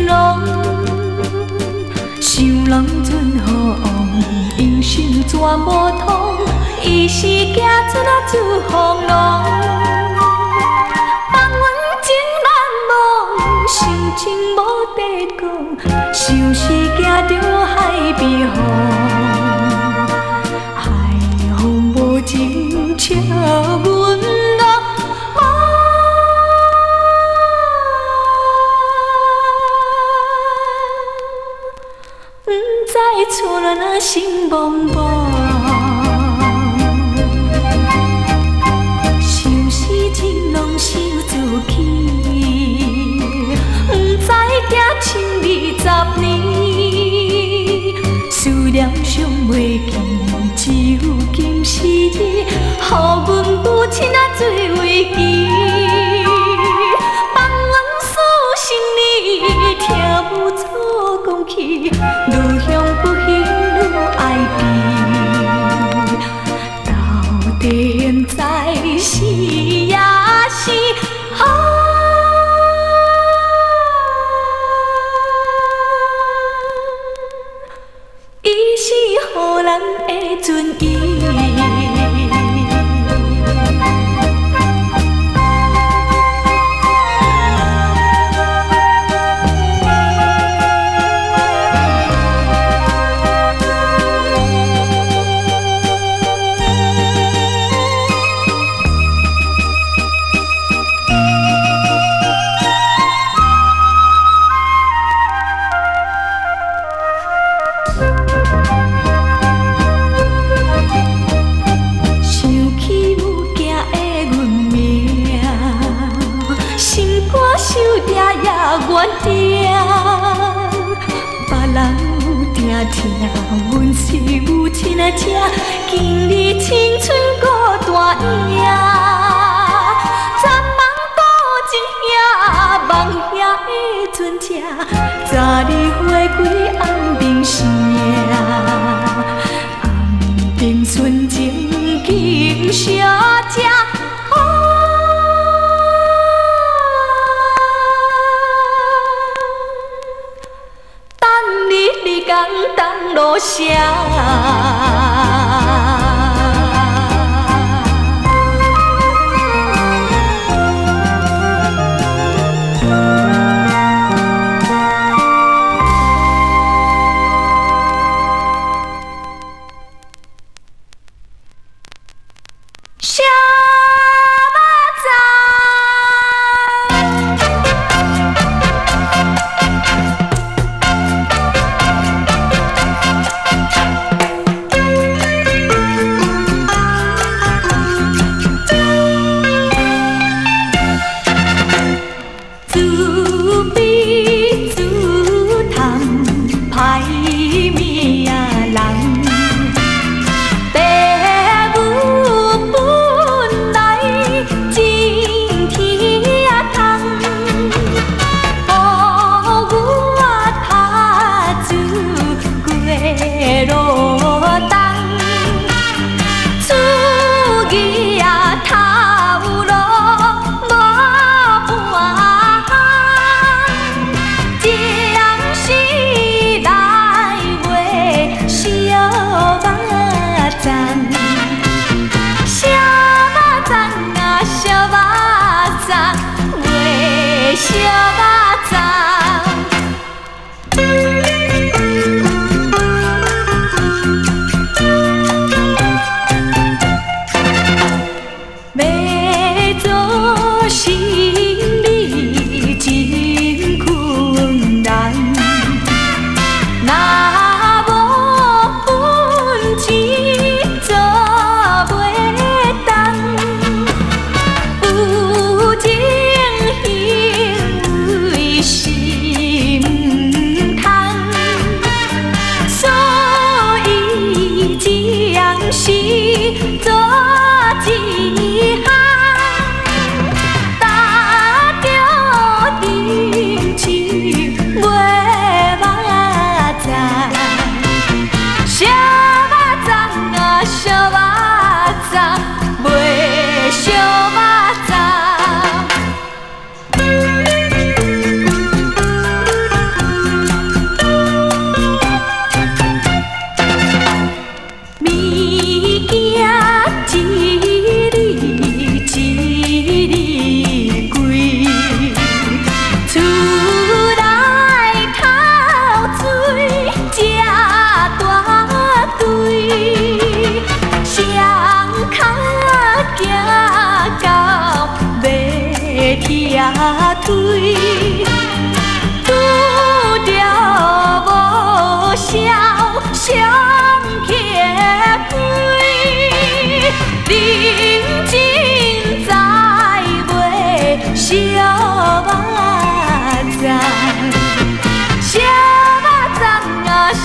浪，想人存好望，英雄全无通，伊是行船啊自风浪。放阮情难忘，想情无地讲，想是行着海边风，海风无情笑阮郎。在厝内那心茫茫，想是情拢收自去，不知行1020年，思念上袂记，只有今时你，予阮有情啊最为记，放阮思心里，听无错讲起，愈向不幸愈爱悲，到底现在是也是伊是予人的尊严。原定，别人有定听，阮是有亲啊听，今日青春孤单影，暂望故情兄，望兄的船只，早日回归安平城，安平纯情景小姐。当路上。是做一项。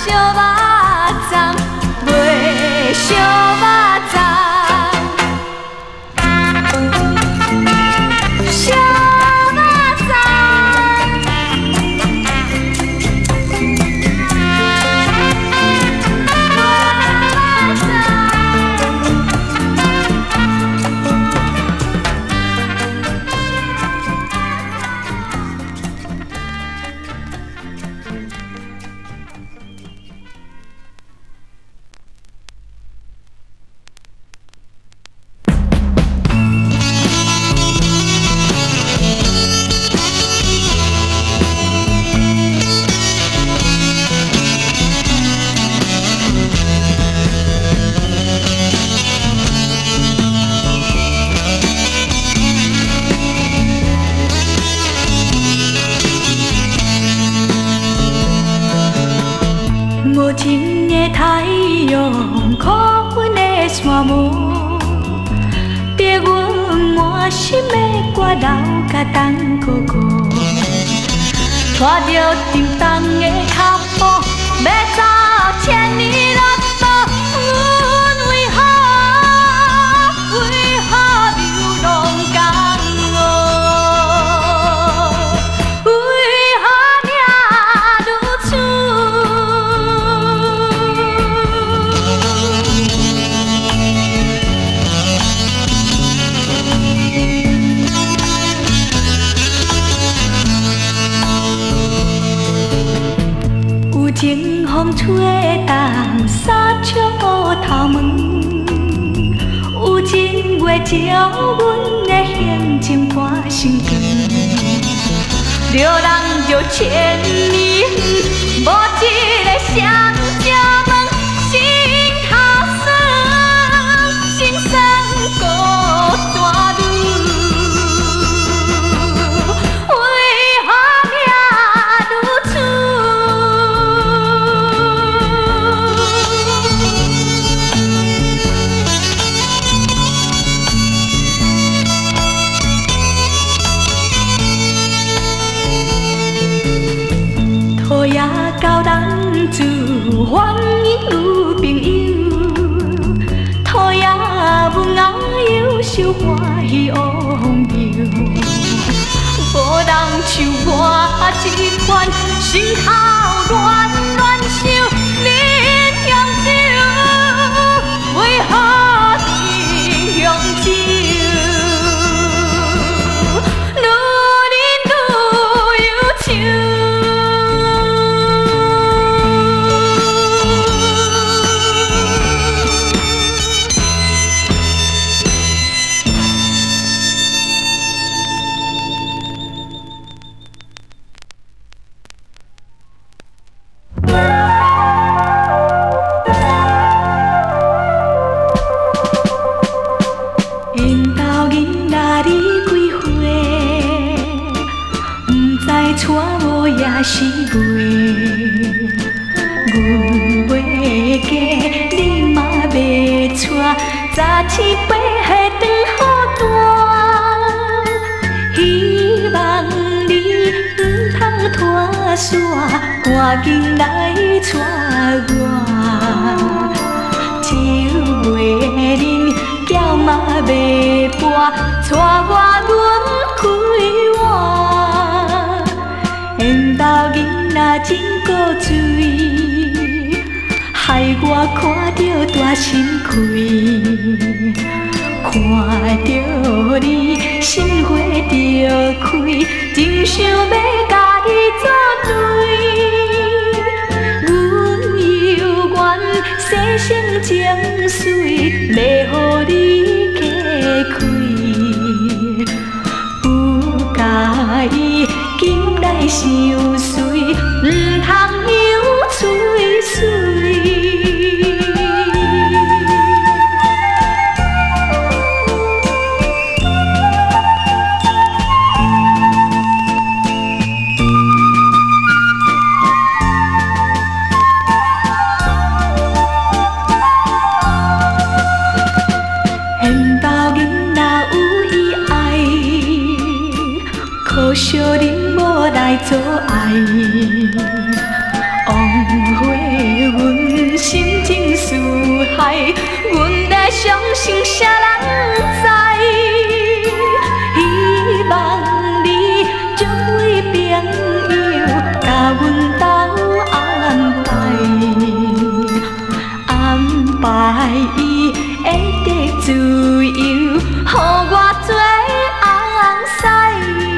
烧肉粽，卖烧肉粽。烧肉无情的太阳，苦阮的山盟，逼阮满心的歌流甲东哥哥，拖着沉重的脚步，要走千里路。阮为何流浪江湖？为何命如此？有情风吹动纱窗头门，有情月照阮的行程破心肠。着人就千里远，无一个双脚问，心头酸，心酸孤单女。为何命如此？土也教人自欢迎有朋友，土也文雅优秀欢喜乌风流，无人像我这款心头乱乱想，恁扬州为何恁扬州？愈恁愈忧愁。因兜囡仔离几岁，不知娶某也是袂。阮袂嫁，你嘛袂娶，早起八岁长好大。希望你唔通拖煞，赶紧来娶我。酒袂啉，轿嘛袂搬，带我轮开换。缘投囡仔真古锥，害我看着大心开。看着你，心花着开，真想要甲你作对。阮犹原生生情水，要予你加开。不介意今来相随，唔通犹碎碎。可惜恁无来做爱，枉花害，阮会相信啥人知？希望你作为朋友，甲阮斗安排伊会得自由，予我做翁婿。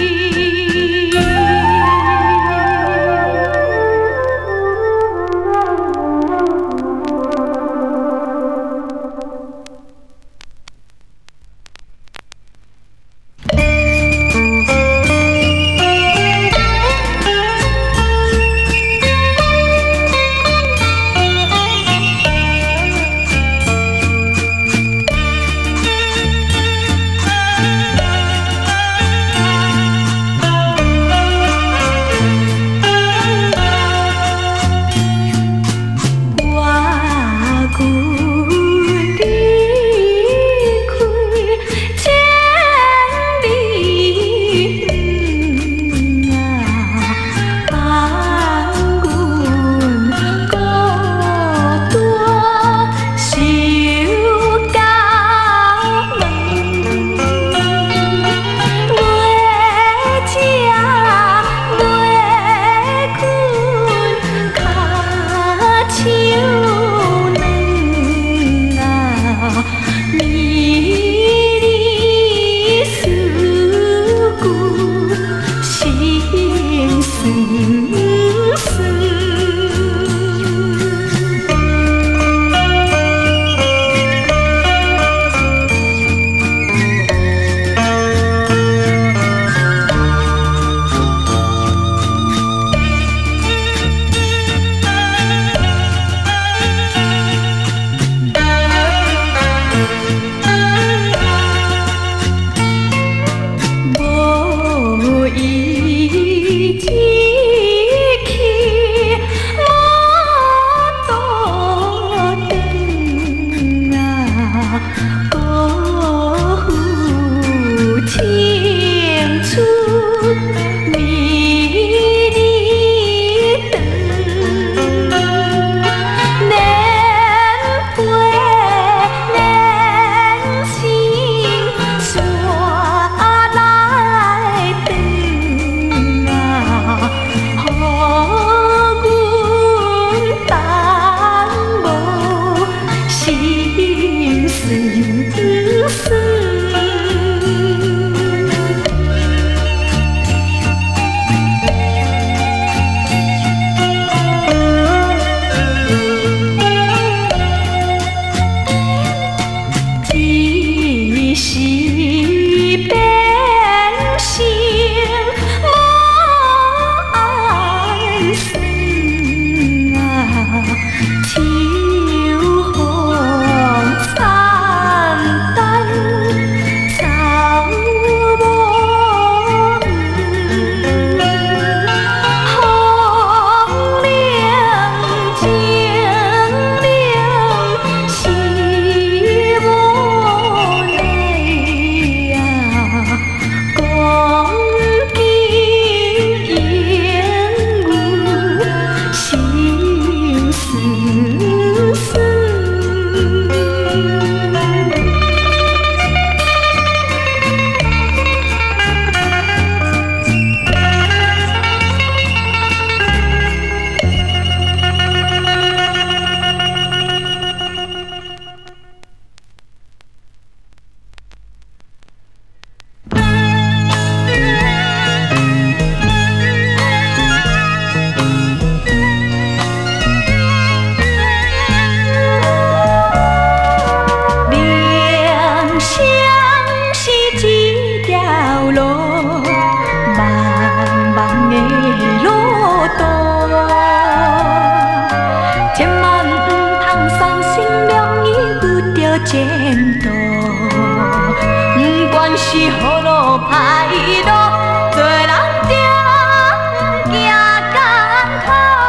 前途，不管是好路歹路，做人着行艰苦。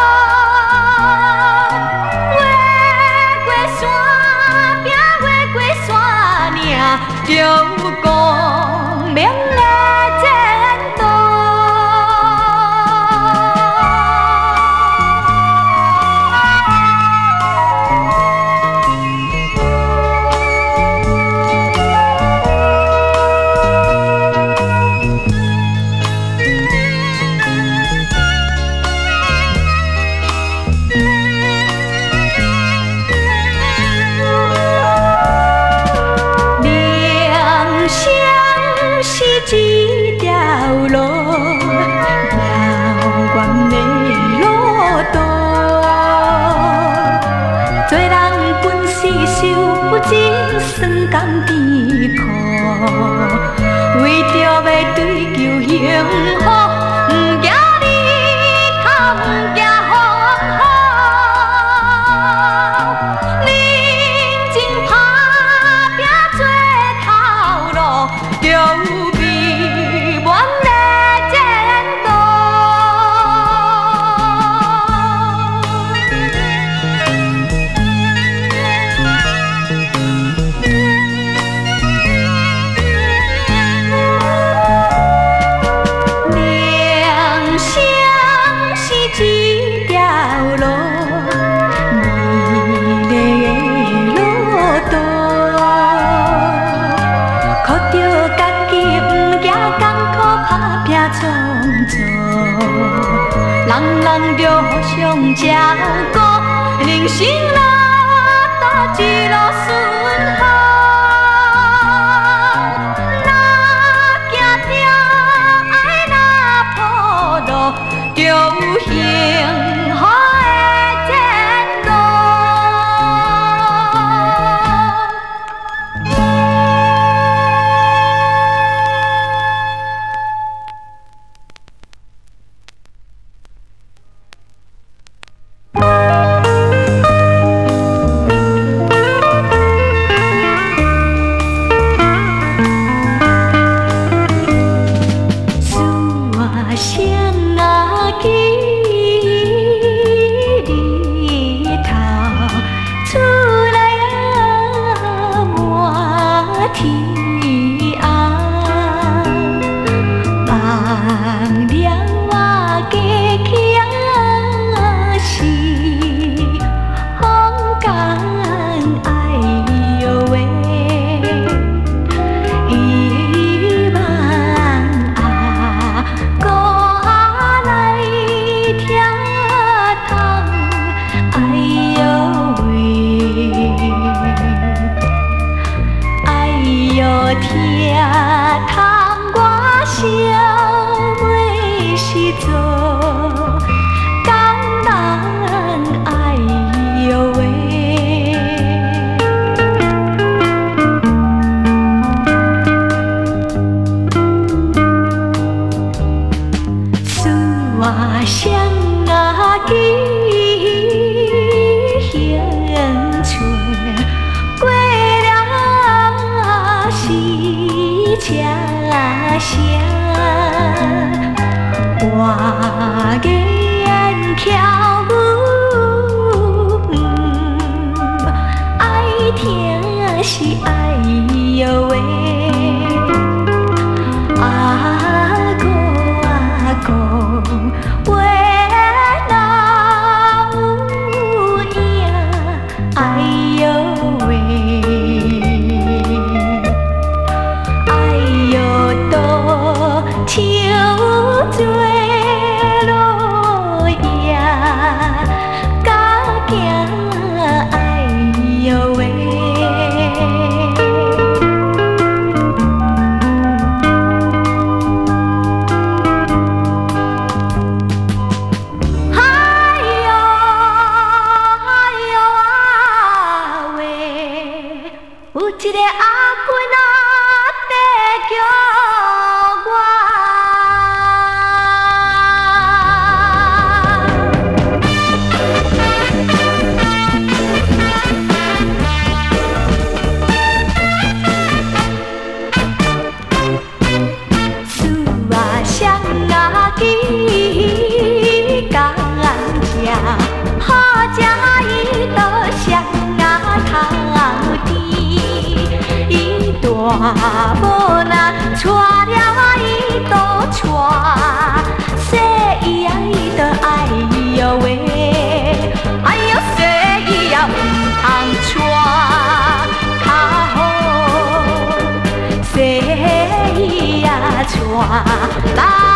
越过山岭，越过山岭，就有光明的前途。 人人着互相照顾，人生路多一路顺风。若行着爱若铺路，就有幸福的前路。大某人带了伊倒带，说伊啊伊着爱哟喂，哎哟说伊啊唔通带较好，说伊啊带。